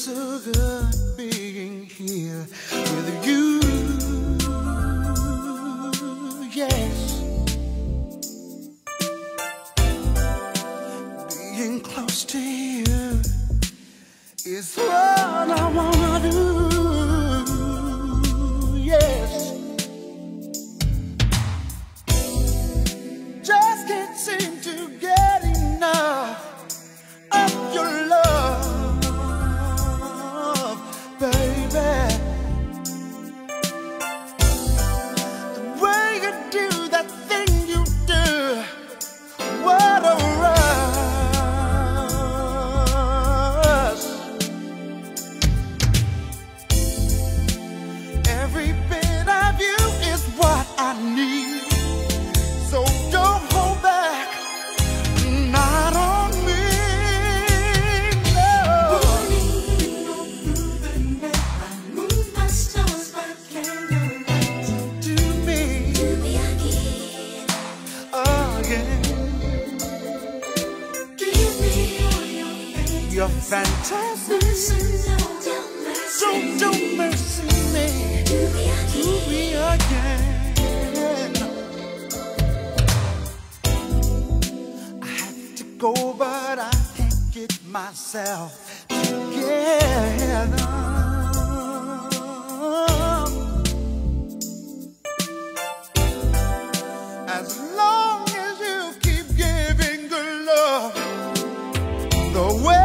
so good being here with you. Yes, being close to you is what I wanna do. Yes, just can't seem to get enough of your love, baby. The way you do that thing you do, what a rush. Every bit of you is what I need. So don't hold back, not on me. You're fantastic, so don't mercy me, do me again. I have to go, but I can't get myself together. As long as you keep giving good love the way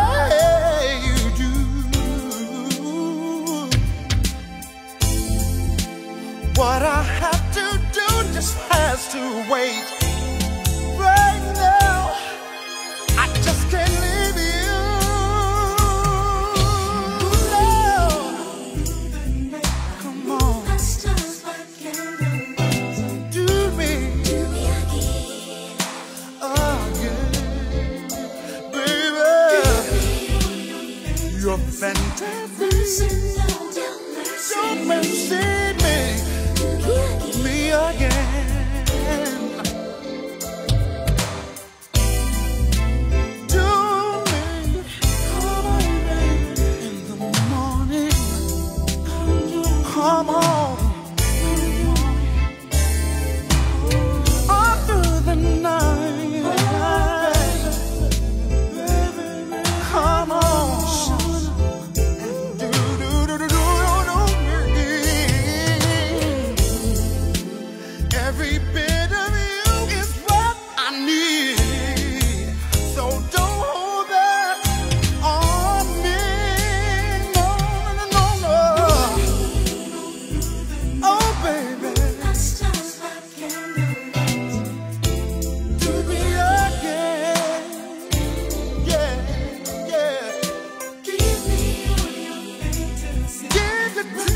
what I have to do just has to wait. Right now, I just can't leave you. No. Come on, do me again, baby. You're fantastic, so mercy me again. Do me, come on, baby, in the morning. Come on, all through the night. Come on. Every bit of you is what I need. So don't hold that on me. No, no, no, no. Oh, baby, do me again. Yeah, yeah. Give it to